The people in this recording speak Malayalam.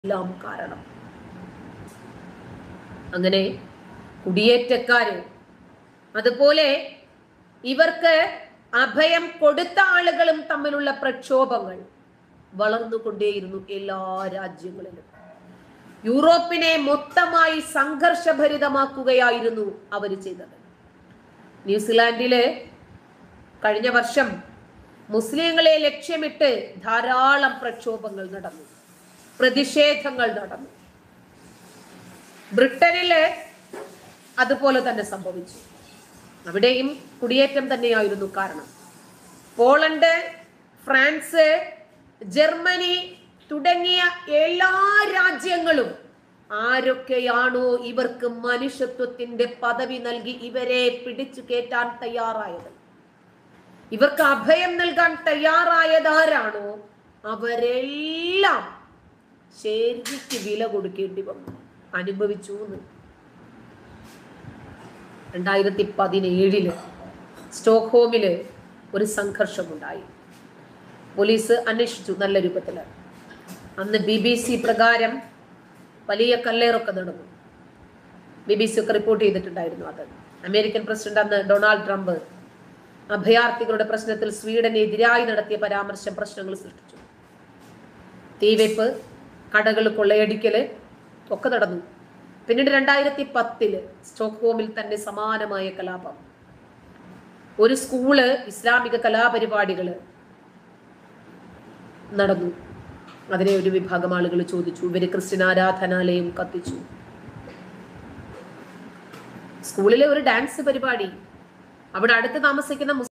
എല്ലാം കാരണം. അങ്ങനെ കുടിയേറ്റക്കാര്, അതുപോലെ ഇവർക്ക് അഭയം കൊടുത്ത ആളുകളും തമ്മിലുള്ള പ്രക്ഷോഭങ്ങൾ വളർന്നുകൊണ്ടേയിരുന്നു എല്ലാ രാജ്യങ്ങളിലും. യൂറോപ്പിനെ മൊത്തമായി സംഘർഷഭരിതമാക്കുകയായിരുന്നു അവർ ചെയ്തത്. ന്യൂസിലാൻഡില് കഴിഞ്ഞ വർഷം മുസ്ലിങ്ങളെ ലക്ഷ്യമിട്ട് ധാരാളം പ്രക്ഷോഭങ്ങൾ നടന്നു, പ്രതിഷേധങ്ങൾ നടന്നു. ബ്രിട്ടനില് അതുപോലെ തന്നെ സംഭവിച്ചു. അവിടെയും കുടിയേറ്റം തന്നെയായിരുന്നു കാരണം. പോളണ്ട്, ഫ്രാൻസ്, ജർമ്മനി തുടങ്ങിയ എല്ലാ രാജ്യങ്ങളും ആരൊക്കെയാണോ ഇവർക്ക് മനുഷ്യത്വത്തിന്റെ പദവി നൽകി ഇവരെ പിടിച്ചു കയറ്റാൻ തയ്യാറായത്, ഇവർക്ക് അഭയം നൽകാൻ തയ്യാറായതാരാണോ അവരെല്ലാം ശരിക്ക് വില കൊടുക്കേണ്ടി വന്നു, അനുഭവിച്ചു. 2017 സ്റ്റോക്ക്ഹോമില് ഒരു സംഘർഷമുണ്ടായി. പോലീസ് അന്വേഷിച്ചു നല്ല രൂപത്തില്. അന്ന് BBC പ്രകാരം വലിയ കല്ലേറൊക്കെ നടന്നു. BBC ഒക്കെ റിപ്പോർട്ട് ചെയ്തിട്ടുണ്ടായിരുന്നു. അത് അമേരിക്കൻ പ്രസിഡന്റ് അന്ന് ഡൊണാൾഡ് ട്രംപ് അഭയാർത്ഥികളുടെ പ്രശ്നത്തിൽ സ്വീഡനെതിരായി നടത്തിയ പരാമർശം പ്രശ്നങ്ങൾ സൃഷ്ടിച്ചു. തീവെപ്പ്, കടകൾ കൊള്ളയടിക്കല് ഒക്കെ നടന്നു. പിന്നീട് 2010 സ്റ്റോക്ക്ഹോമിൽ തന്നെ സമാനമായ കലാപം. ഒരു സ്കൂള് ഇസ്ലാമിക കലാപരിപാടികള് നടന്നു. അതിനെ ഒരു വിഭാഗം ആളുകൾ ചോദിച്ചു, ഇവര് ക്രിസ്ത്യൻ ആരാധനാലയം കത്തിച്ചു. സ്കൂളിലെ ഒരു ഡാൻസ് പരിപാടി, അവിടെ അടുത്ത് താമസിക്കുന്ന